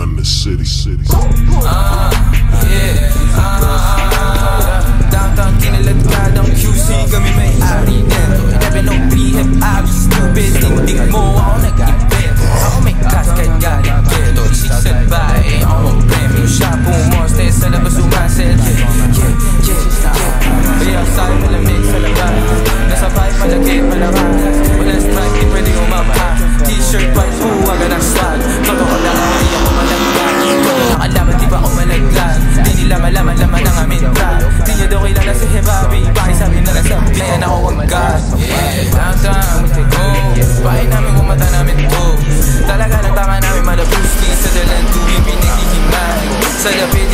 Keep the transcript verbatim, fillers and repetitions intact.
in the city, city. Ah, yeah, ah, downtown kinalat ka ng Q C, kami may ari dito. eleven oh three hip hop, stupid, tindig mo ako nag-invento. Ako may cash kahit galing keto, six and by, ako ang premium shop, pumoste sa labas umaset. Yeah, yeah, yeah, yeah. Kaya outside malamig sa labas, nasa vibe malagay malakas. Walang stripe, di pwede umapa. T-shirt, white, huwagan ang swag. Totoo lang ako, di ako malaglag. Totoo nakalaman, di ba ako malaglag. Di nila malaman, laman ang amin trap. Di niya daw kilala si Hebabi, pakisabi na lang sabi. Kaya na ako waggas. Yeah, downtown, go. Bahay namin, kumata namin to. Talaga lang tama namin malabuski. Sa dalang tuwing pinaghihiman. Sa lapit